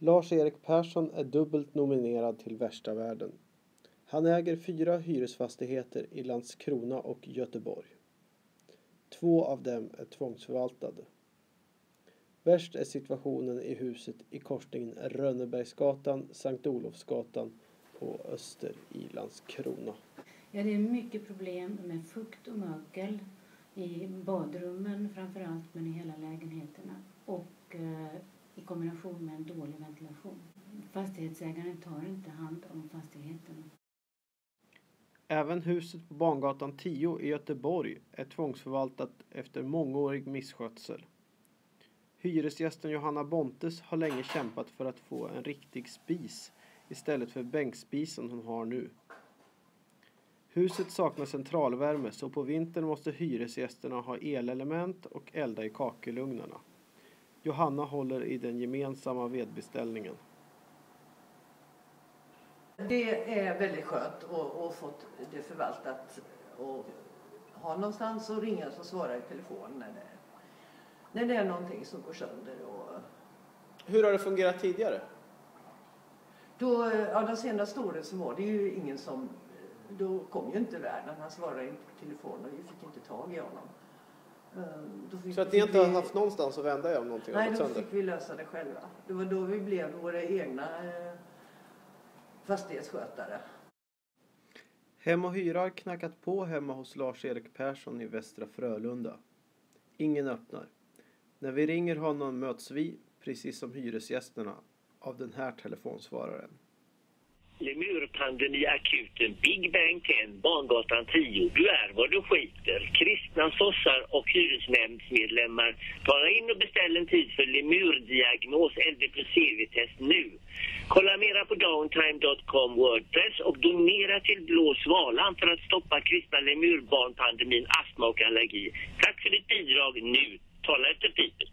Lars-Erik Persson är dubbelt nominerad till Värsta världen. Han äger 4 hyresfastigheter i Landskrona och Göteborg. 2 av dem är tvångsförvaltade. Värst är situationen i huset i korsningen Rönnebergsgatan, Sankt Olofsgatan och Öster i Landskrona. Ja, det är mycket problem med fukt och mögel i badrummen framförallt, men i hela lägenheterna. Och i kombination med en dålig ventilation. Fastighetsägaren tar inte hand om fastigheten. Även huset på Bangatan 10 i Göteborg är tvångsförvaltat efter mångårig misskötsel. Hyresgästen Johanna Bontes har länge kämpat för att få en riktig spis istället för bänkspisen hon har nu. Huset saknar centralvärme, så på vintern måste hyresgästerna ha elelement och elda i kakelugnarna. Johanna håller i den gemensamma vedbeställningen. Det är väldigt skönt att få det förvaltat och ha någonstans att ringa som svarar i telefon när det är någonting som går sönder. Hur har det fungerat tidigare? De senaste åren så var det ju ingen som... Då kom ju inte värden, han svarade inte på telefon och vi fick inte tag i honom. Så att ni inte har haft någonstans att vända er om någonting? Nej, då fick vi lösa det själva. Det var då vi blev våra egna fastighetsskötare. Hem och hyra har knackat på hemma hos Lars-Erik Persson i Västra Frölunda. Ingen öppnar. När vi ringer honom möts vi, precis som hyresgästerna, av den här telefonsvararen. Lemurpandemi akuten, Big Bang 10, Bangatan 10. Du är vad du skiter. Kristna sossar och hyresnämndsmedlemmar. Tala in och beställ en tid för lemurdiagnos LD+CV-test nu. Kolla mera på downtime.com Wordpress och donera till Blå Svalan för att stoppa kristna lemurbarnpandemin, astma och allergi. Tack för ditt bidrag nu. Tala efter pipet.